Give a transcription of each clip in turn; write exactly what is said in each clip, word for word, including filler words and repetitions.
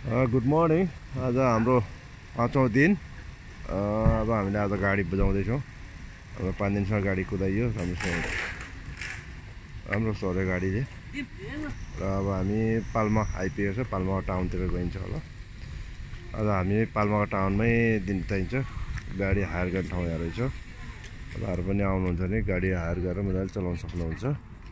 Good morning. आज हाम्रो पाँचौँ दिन। अब हामीले आज गाडी बजाउँदैछौँ। अब पाँच दिनसम्म गाडी कुदाइयो राम्रोसँग, राम्रो चल्यो गाडीले। र अब हामी पाल्मा आइपुगेको छ। पाल्मा टाउनतिर गइन्छ होला। आज हामी पाल्मा टाउनमै दिन चाहिन्छ। गाडी हायर गर्ने ठाउँ यहाँ रहेछ। तपाईँहरू पनि आउनुहुन्छ भने गाडी हायर गरेर मजाले चलाउन सक्नुहुन्छ।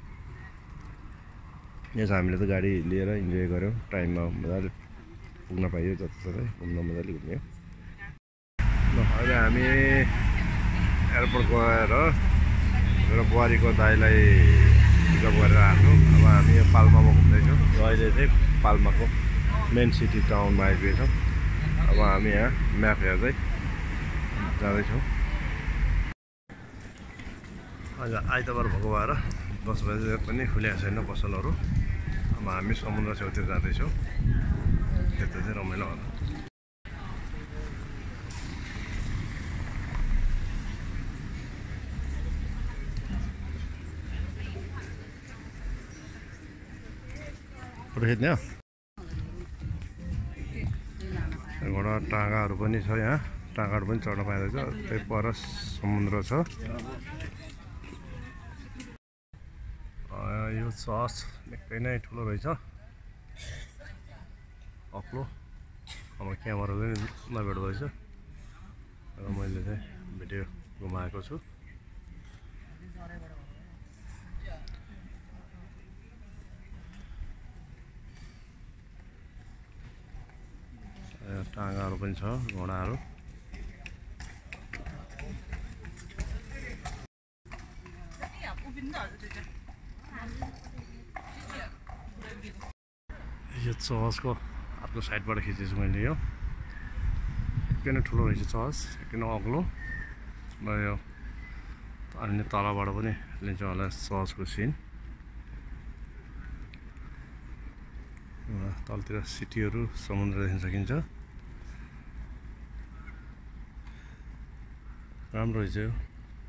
यस हामीले त गाडी लिएर इन्जोय गऱ्यौँ। टाइममा मजाले पुग्न पाइयो, जताततै घुम्न मजाले घुम्यो। ल अहिले हामी एयरपोर्ट गएर मेरो बुहारीको दाइलाई पिकअप गरेर आएको। अब हामी यो पाल्मामा घुम्दैछौँ। अहिले चाहिँ पाल्माको मेन सिटी टाउनमा आइपुगेछौँ। अब हामी यहाँ म्याप हेर्दै जाँदैछौँ। आज आइतबार भएको भएर दस बजे पनि खुलेको छैन पसलहरू। अब हामी समुद्र छेउतिर जाँदैछौँ। त्यता चाहिँ रमाइलो होला। फोटो खिच्ने हो। घोडा टाँगाहरू पनि छ यहाँ। टाँगाहरू पनि चढ्न पाइँदैछ। त्यही पर समुद्र छ। यो चर्च निकै नै ठुलो रहेछ, अग्लो। अब क्यामेराले नभेट्दो रहेछ र मैले चाहिँ भिडियो घुमाएको छु। टाँगाहरू पनि छ, घोडाहरू। यो चर्चको अर्को साइडबाट खिचेछु मैले। यो निकै नै ठुलो रहेछ चर्च, निकै नै अग्लो। र यो अनि तलबाट पनि लिन्छ होला चर्चको सिन। तलतिर सिटीहरू, समुद्र देख्न सकिन्छ। राम्रो रहेछ यो।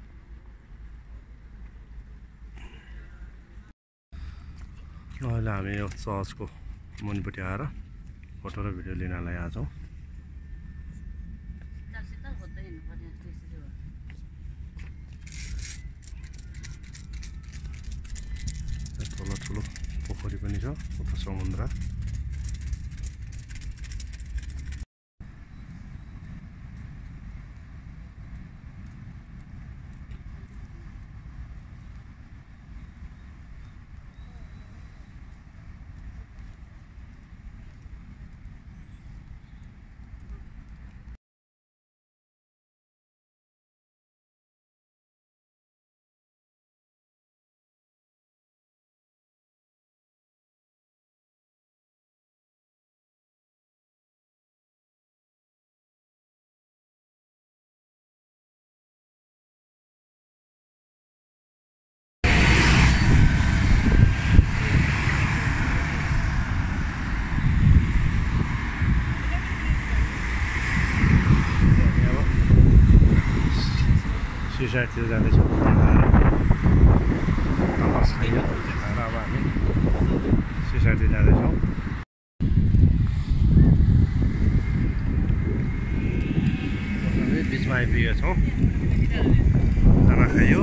अहिले हामी यो चर्चको मुनिपट्टि आएर फोटो र भिडियो लिनलाई आएको छौँ। ठुलो ठुलो पोखरी पनि छ, उता समुद्र। साइडतिर जाँदैछौँ। तल छैन र अब हामी सी साइडतिर जाँदैछौँ। हामी बिचमा आइपुगेका छौँ। खाना खायो।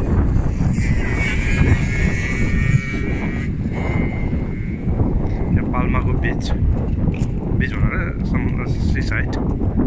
यहाँ पाल्माको बिच बिच भनेर समुद्र सी साइड।